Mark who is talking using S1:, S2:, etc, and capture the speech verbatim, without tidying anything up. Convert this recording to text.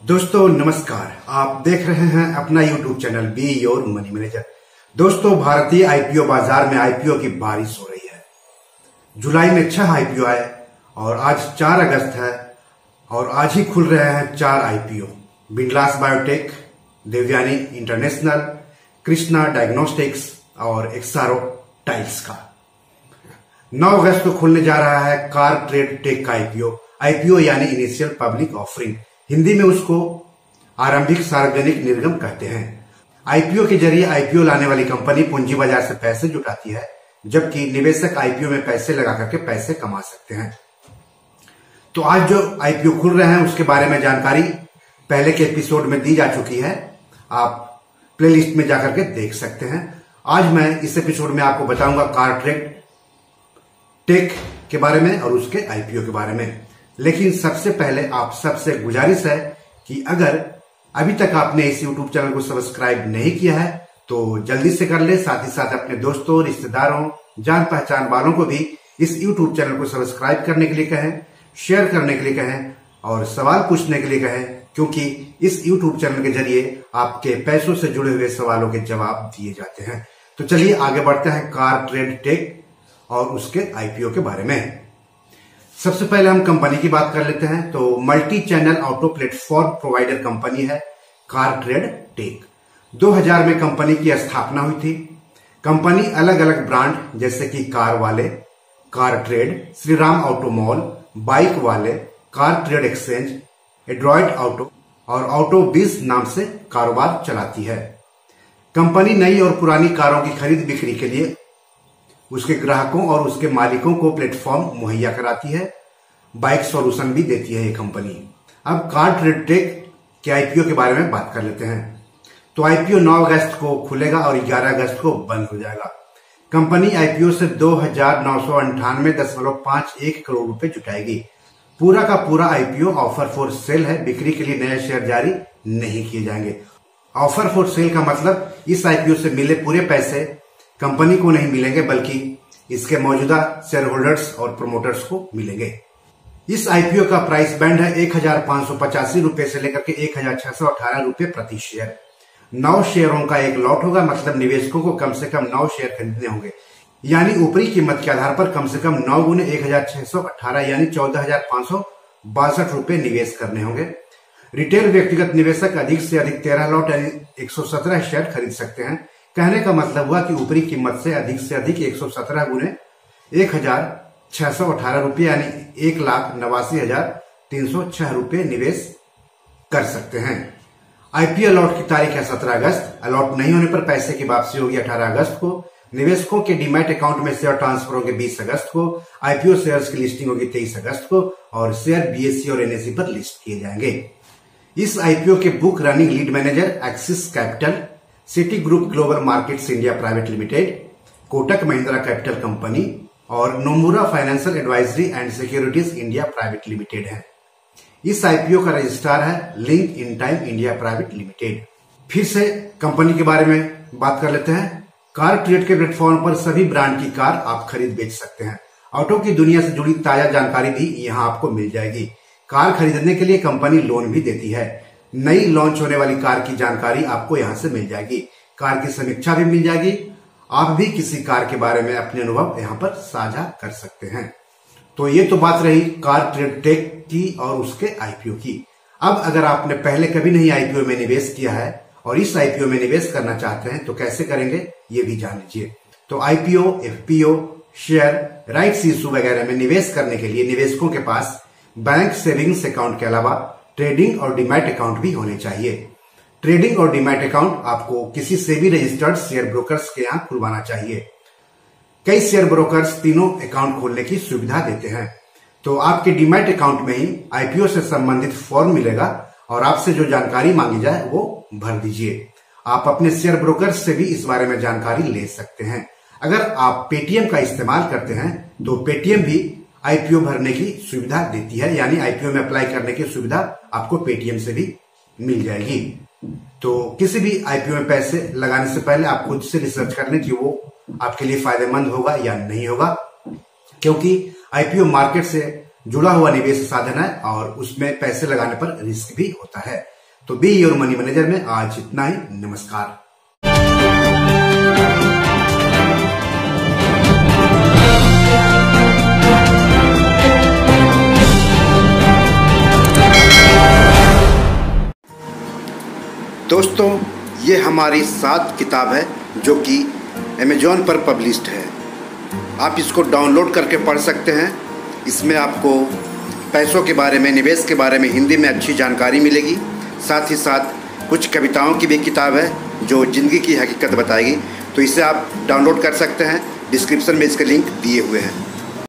S1: दोस्तों नमस्कार, आप देख रहे हैं अपना YouTube channel be your money manager. दोस्तों, भारतीय आईपीओ बाजार में आईपीओ की बारिश हो रही है। जुलाई में छह आईपीओ आए और आज चार अगस्त है और आज ही खुल रहे हैं चार आईपीओ। बिरलास biotech, Devyani international, Krishna diagnostics और एक्सारो टाइल्स का। नौ अगस्त को खुलने जा रहा है कार ट्रेड टेक का आईपीओ। आईपीओ यानी इनिशियल पब्लिक ऑफरिंग, हिंदी में उसको आरंभिक सार्वजनिक निर्गम कहते हैं। आईपीओ के जरिए आईपीओ लाने वाली कंपनी पूंजी बाजार से पैसे जुटाती है, जबकि निवेशक आईपीओ में पैसे लगा करके पैसे कमा सकते हैं। तो आज जो आईपीओ खुल रहे हैं उसके बारे में जानकारी पहले के एपिसोड में दी जा चुकी है, आप प्लेलिस्ट में जाकर के देख सकते हैं। आज मैं इस एपिसोड में आपको बताऊंगा कार ट्रेड टेक के बारे में और उसके आईपीओ के बारे में। लेकिन सबसे पहले आप सबसे गुजारिश है कि अगर अभी तक आपने इस यूट्यूब चैनल को सब्सक्राइब नहीं किया है तो जल्दी से कर ले। साथ ही साथ अपने दोस्तों, रिश्तेदारों, जान पहचान वालों को भी इस यूट्यूब चैनल को सब्सक्राइब करने के लिए कहें, शेयर करने के लिए कहें और सवाल पूछने के लिए कहें, क्योंकि इस यूट्यूब चैनल के जरिए आपके पैसों से जुड़े हुए सवालों के जवाब दिए जाते हैं। तो चलिए आगे बढ़ते हैं कार ट्रेड टेक और उसके आईपीओ के बारे में। सबसे पहले हम कंपनी की बात कर लेते हैं। तो multi channel auto platform provider company है कार ट्रेड टेक। दो हज़ार में कंपनी की स्थापना हुई थी। कंपनी अलग अलग ब्रांड जैसे कि कार वाले, car trade, Shri Ram auto mall, bike वाले, car trade exchange, Adroit auto और ऑटो बीस नाम से कारोबार चलाती है। कंपनी नई और पुरानी कारों की खरीद बिक्री के लिए उसके ग्राहकों और उसके मालिकों को प्लेटफॉर्म मुहैया कराती है। बाइक सॉल्यूशन भी देती है ये कंपनी। अब कार ट्रेड टेक के आईपीओ के बारे में बात कर लेते हैं। तो आईपीओ नौ अगस्त को खुलेगा और ग्यारह अगस्त को बंद हो जाएगा। कंपनी आईपीओ से दो हजार नौ सौ अंठानवे दशमलव पांच एक करोड़ रुपए जुटाएगी। पूरा का पूरा आईपीओ ऑफर फॉर सेल है। बिक्री के लिए नए शेयर जारी नहीं किए जाएंगे। ऑफर फॉर सेल का मतलब इस आईपीओ से मिले पूरे पैसे कंपनी को नहीं मिलेंगे, बल्कि इसके मौजूदा शेयर होल्डर्स और प्रमोटर्स को मिलेंगे। इस आईपीओ का प्राइस बैंड है एक हजार पांच सौ पचासी रुपए से लेकर के एक हजार छह सौ अठारह रुपए प्रति शेयर। नौ शेयरों का एक लॉट होगा, मतलब निवेशकों को कम से कम नौ शेयर खरीदने होंगे। यानी ऊपरी कीमत के आधार पर कम से कम नौ गुने एक हजार छह सौ अठारह यानी चौदह हजार पांच सौ बासठ रुपए निवेश करने होंगे। रिटेल व्यक्तिगत निवेशक अधिक से अधिक तेरह लॉट यानी एक सौ सत्रह शेयर खरीद सकते हैं। कहने का मतलब हुआ कि ऊपरी कीमत से अधिक से अधिक एक सौ सत्रह गुने एक हजार छह सौ अठारह रुपये यानी एक लाख नवासी हजार तीन सौ छह रुपये निवेश कर सकते हैं। आईपीओ अलॉट की तारीख है सत्रह अगस्त। अलॉट नहीं होने पर पैसे की वापसी होगी अठारह अगस्त को। निवेशकों के डीमैट अकाउंट में शेयर ट्रांसफर होंगे बीस अगस्त को। आईपीओ शेयर्स की लिस्टिंग होगी तेईस अगस्त को और शेयर बीएसई और एनएसई पर लिस्ट किए जाएंगे। इस आईपीओ के book running lead manager Axis capital, city group global markets India private limited, Kotak Mahindra capital company और Nomura financial advisory and securities India private limited है। इस आईपीओ का रजिस्ट्रार है link in time India private limited. फिर से company के बारे में बात कर लेते हैं। कार ट्रेड के प्लेटफॉर्म पर सभी ब्रांड की कार आप खरीद बेच सकते हैं। ऑटो की दुनिया से जुड़ी ताजा जानकारी भी यहाँ आपको मिल जाएगी। कार खरीदने के लिए कंपनी लोन भी देती है। नई लॉन्च होने वाली कार की जानकारी आपको यहां से मिल जाएगी। कार की समीक्षा भी मिल जाएगी। आप भी किसी कार के बारे में अपने अनुभव यहां पर साझा कर सकते हैं। तो ये तो बात रही कार ट्रेड टेक की और उसके आईपीओ की। अब अगर आपने पहले कभी नहीं आईपीओ में निवेश किया है और इस आईपीओ में निवेश करना चाहते हैं तो कैसे करेंगे ये भी जान लीजिए। तो IPO, FPO, share, rights issue वगैरह में निवेश करने के लिए निवेशकों के पास बैंक सेविंग्स अकाउंट के अलावा ट्रेडिंग और डीमैट अकाउंट भी होने चाहिए। ट्रेडिंग और डीमैट अकाउंट आपको किसी सेबी रजिस्टर्ड शेयर ब्रोकर्स के यहाँ खुलवाना चाहिए। कई शेयर ब्रोकर्स तीनों अकाउंट खोलने की सुविधा देते हैं। तो आपके डीमैट अकाउंट में ही आईपीओ से संबंधित फॉर्म मिलेगा और आपसे जो जानकारी मांगी जाए वो भर दीजिए। आप अपने शेयर ब्रोकर्स से भी इस बारे में जानकारी ले सकते हैं। अगर आप पेटीएम का इस्तेमाल करते हैं तो पेटीएम भी आईपीओ भरने की सुविधा देती है, यानी आईपीओ में अप्लाई करने की सुविधा आपको पेटीएम से भी मिल जाएगी। तो किसी भी आईपीओ में पैसे लगाने से पहले आप खुद से रिसर्च कर लें कि वो आपके लिए फायदेमंद होगा या नहीं होगा, क्योंकि आईपीओ मार्केट से जुड़ा हुआ निवेश साधन है और उसमें पैसे लगाने पर रिस्क भी होता है। तो बी योर मनी मैनेजर में आज इतना ही। नमस्कार। दोस्तों, ये हमारी सात किताब है जो कि अमेजोन पर पब्लिश्ड है। आप इसको डाउनलोड करके पढ़ सकते हैं। इसमें आपको पैसों के बारे में, निवेश के बारे में हिंदी में अच्छी जानकारी मिलेगी। साथ ही साथ कुछ कविताओं की भी किताब है जो ज़िंदगी की हकीकत बताएगी। तो इसे आप डाउनलोड कर सकते हैं। डिस्क्रिप्शन में इसके लिंक दिए हुए हैं।